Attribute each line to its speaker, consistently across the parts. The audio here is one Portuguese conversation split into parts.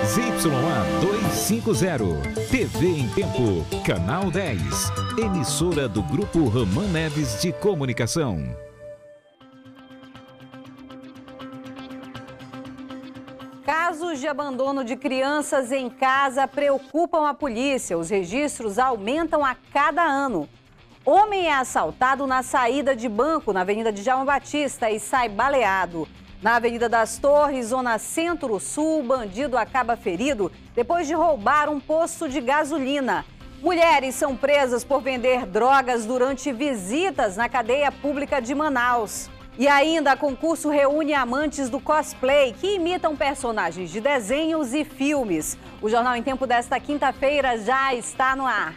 Speaker 1: ZYA 250, TV em Tempo, Canal 10, emissora do Grupo Roman Neves de Comunicação.
Speaker 2: Casos de abandono de crianças em casa preocupam a polícia. Os registros aumentam a cada ano. Homem é assaltado na saída de banco na Avenida Djalma Batista e sai baleado. Na Avenida das Torres, zona Centro-Sul, o bandido acaba ferido depois de roubar um posto de gasolina. Mulheres são presas por vender drogas durante visitas na cadeia pública de Manaus. E ainda, o concurso reúne amantes do cosplay que imitam personagens de desenhos e filmes. O Jornal em Tempo desta quinta-feira já está no ar.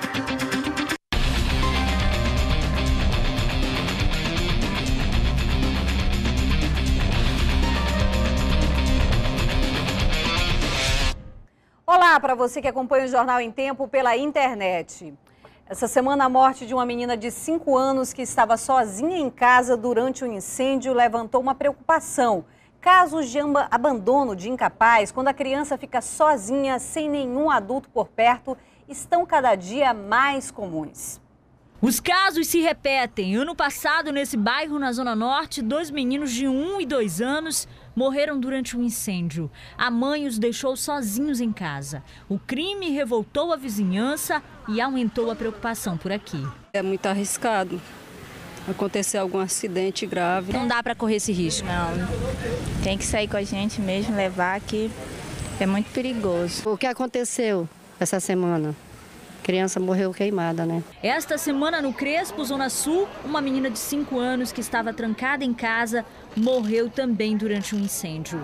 Speaker 2: Olá para você que acompanha o Jornal em Tempo pela internet. Essa semana, a morte de uma menina de 5 anos que estava sozinha em casa durante um incêndio levantou uma preocupação. Casos de abandono de incapaz, quando a criança fica sozinha, sem nenhum adulto por perto, estão cada dia mais comuns.
Speaker 3: Os casos se repetem. Ano passado, nesse bairro, na Zona Norte, 2 meninos de 1 e 2 anos morreram durante um incêndio. A mãe os deixou sozinhos em casa. O crime revoltou a vizinhança e aumentou a preocupação por aqui.
Speaker 4: É muito arriscado acontecer algum acidente grave.
Speaker 3: Não dá para correr esse risco.
Speaker 5: Não, tem que sair com a gente mesmo, levar aqui. É muito perigoso.
Speaker 6: O que aconteceu essa semana? A criança morreu queimada, né?
Speaker 3: Esta semana no Crespo, Zona Sul, uma menina de 5 anos que estava trancada em casa morreu também durante um incêndio.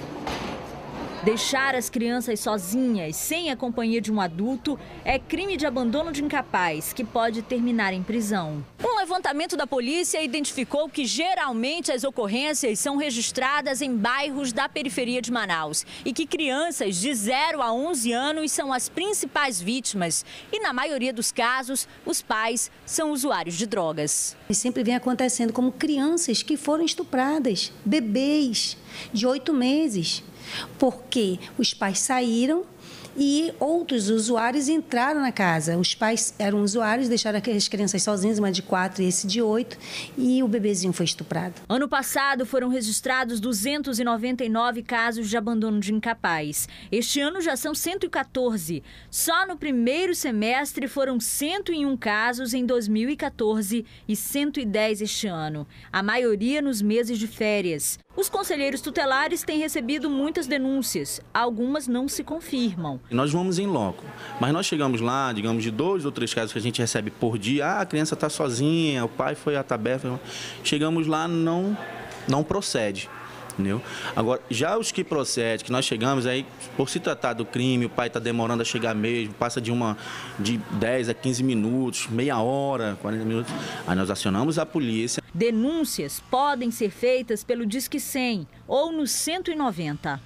Speaker 3: Deixar as crianças sozinhas, sem a companhia de um adulto, é crime de abandono de incapaz, que pode terminar em prisão. Um levantamento da polícia identificou que geralmente as ocorrências são registradas em bairros da periferia de Manaus e que crianças de 0 a 11 anos são as principais vítimas. E na maioria dos casos, os pais são usuários de drogas.
Speaker 7: E sempre vem acontecendo como crianças que foram estupradas, bebês de 8 meses. Porque os pais saíram e outros usuários entraram na casa. Os pais eram usuários, deixaram as crianças sozinhas, uma de 4 e esse de 8, e o bebezinho foi estuprado.
Speaker 3: Ano passado foram registrados 299 casos de abandono de incapaz. Este ano já são 114. Só no primeiro semestre foram 101 casos em 2014 e 110 este ano. A maioria nos meses de férias. Os conselheiros tutelares têm recebido muitas denúncias. Algumas não se confirmam.
Speaker 8: Nós vamos em loco, mas nós chegamos lá, digamos, de 2 ou 3 casos que a gente recebe por dia. A criança está sozinha, o pai foi à taberna. Chegamos lá, não procede. Entendeu? Agora, já os que procedem, que nós chegamos, aí, por se tratar do crime, o pai está demorando a chegar mesmo, passa de 10 a 15 minutos, meia hora, 40 minutos, aí nós acionamos a polícia.
Speaker 3: Denúncias podem ser feitas pelo Disque 100 ou no 190.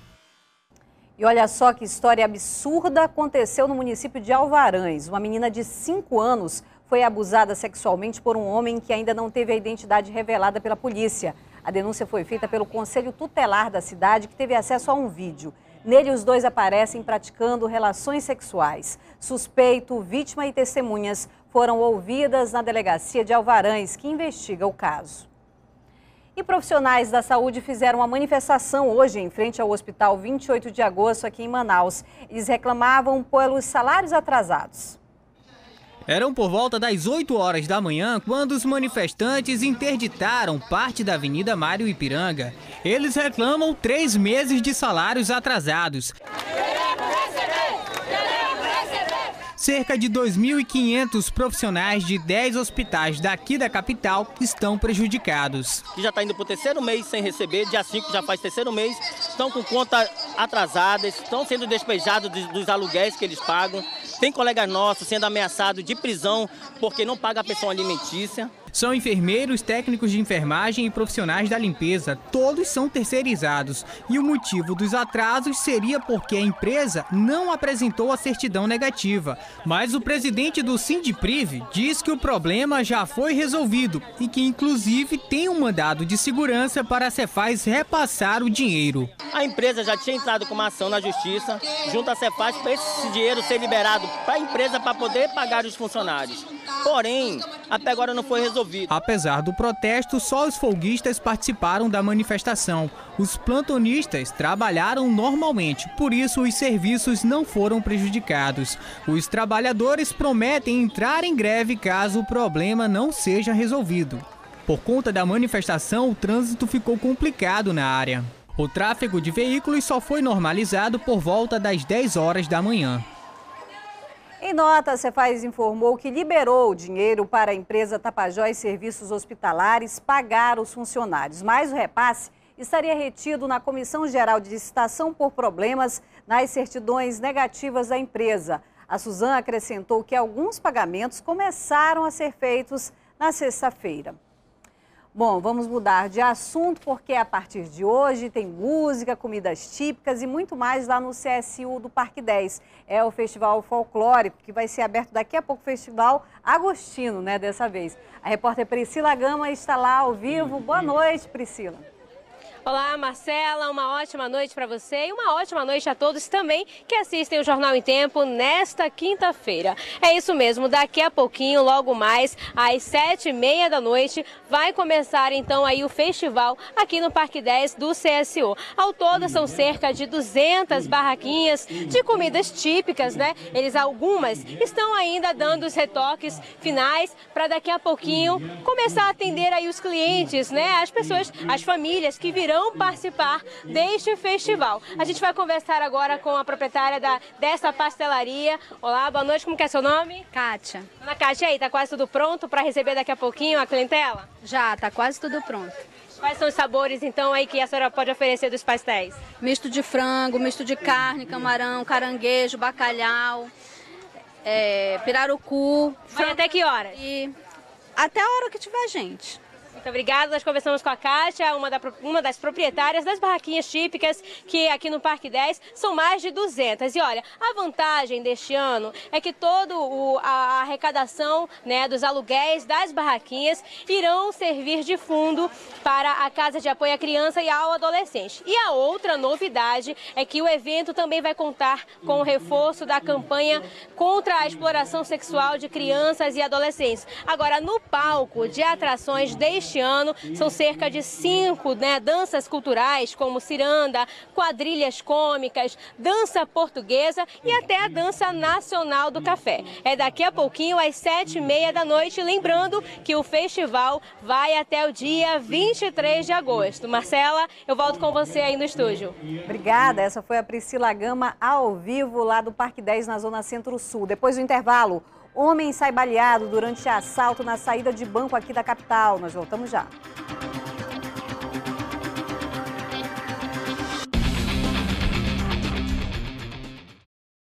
Speaker 2: E olha só que história absurda aconteceu no município de Alvarães. Uma menina de 5 anos foi abusada sexualmente por um homem que ainda não teve a identidade revelada pela polícia. A denúncia foi feita pelo Conselho Tutelar da cidade, que teve acesso a um vídeo. Nele, os dois aparecem praticando relações sexuais. Suspeito, vítima e testemunhas foram ouvidas na delegacia de Alvarães, que investiga o caso. E profissionais da saúde fizeram uma manifestação hoje em frente ao Hospital 28 de Agosto, aqui em Manaus. Eles reclamavam pelos salários atrasados.
Speaker 9: Eram por volta das 8 horas da manhã quando os manifestantes interditaram parte da Avenida Mário Ipiranga. Eles reclamam 3 meses de salários atrasados. Cerca de 2.500 profissionais de 10 hospitais daqui da capital estão prejudicados.
Speaker 10: Que já está indo para o 3º mês sem receber, dia 5 já faz 3º mês, estão com conta atrasada, estão sendo despejados dos aluguéis que eles pagam. Tem colegas nossos sendo ameaçados de prisão porque não paga a pensão alimentícia.
Speaker 9: São enfermeiros, técnicos de enfermagem e profissionais da limpeza. Todos são terceirizados. E o motivo dos atrasos seria porque a empresa não apresentou a certidão negativa. Mas o presidente do Sindipriv diz que o problema já foi resolvido e que, inclusive, tem um mandado de segurança para a Cefaz repassar o dinheiro.
Speaker 10: A empresa já tinha entrado com uma ação na justiça, junto à Cefaz, para esse dinheiro ser liberado para a empresa para poder pagar os funcionários. Porém, até agora não foi resolvido.
Speaker 9: Apesar do protesto, só os folguistas participaram da manifestação. Os plantonistas trabalharam normalmente, por isso os serviços não foram prejudicados. Os trabalhadores prometem entrar em greve caso o problema não seja resolvido. Por conta da manifestação, o trânsito ficou complicado na área. O tráfego de veículos só foi normalizado por volta das 10 horas da manhã.
Speaker 2: Em nota, a Cefaz informou que liberou o dinheiro para a empresa Tapajós Serviços Hospitalares pagar os funcionários, mas o repasse estaria retido na Comissão Geral de Licitação por problemas nas certidões negativas da empresa. A Suzan acrescentou que alguns pagamentos começaram a ser feitos na sexta-feira. Bom, vamos mudar de assunto porque a partir de hoje tem música, comidas típicas e muito mais lá no CSU do Parque 10. É o Festival Folclórico que vai ser aberto daqui a pouco, Festival Agostino, né, dessa vez. A repórter Priscila Gama está lá ao vivo. Boa noite, Priscila.
Speaker 11: Olá, Marcela, uma ótima noite para você e uma ótima noite a todos também que assistem o Jornal em Tempo nesta quinta-feira. É isso mesmo, daqui a pouquinho, logo mais, às 7h30 da noite, vai começar então aí o festival aqui no Parque 10 do CSU. Ao todo são cerca de 200 barraquinhas de comidas típicas, né? Algumas estão ainda dando os retoques finais para daqui a pouquinho começar a atender aí os clientes, né? As pessoas, as famílias que virão participar deste festival. A gente vai conversar agora com a proprietária dessa pastelaria. Olá, boa noite, como que é seu nome?
Speaker 12: Kátia.
Speaker 11: Dona Kátia, aí, tá quase tudo pronto para receber daqui a pouquinho a clientela?
Speaker 12: Já, tá quase tudo pronto.
Speaker 11: Quais são os sabores, então, aí que a senhora pode oferecer dos pastéis?
Speaker 12: Misto de frango, misto de carne, camarão, caranguejo, bacalhau, pirarucu.
Speaker 11: Vai até que horas?
Speaker 12: E até a hora que tiver gente.
Speaker 11: Muito obrigada. Nós conversamos com a Kátia, uma das proprietárias das barraquinhas típicas, que aqui no Parque 10 são mais de 200. E olha, a vantagem deste ano é que toda a arrecadação, né, dos aluguéis das barraquinhas irão servir de fundo para a Casa de Apoio à Criança e ao Adolescente. E a outra novidade é que o evento também vai contar com o reforço da campanha contra a exploração sexual de crianças e adolescentes. Agora, no palco de atrações deste ano, são cerca de 5 danças culturais, como ciranda, quadrilhas cômicas, dança portuguesa e até a dança nacional do café. É daqui a pouquinho, às 7h30 da noite, lembrando que o festival vai até o dia 23 de agosto. Marcela, eu volto com você aí no estúdio.
Speaker 2: Obrigada, essa foi a Priscila Gama ao vivo lá do Parque 10 na Zona Centro-Sul. Depois do intervalo, homem sai baleado durante assalto na saída de banco aqui da capital. Nós voltamos já.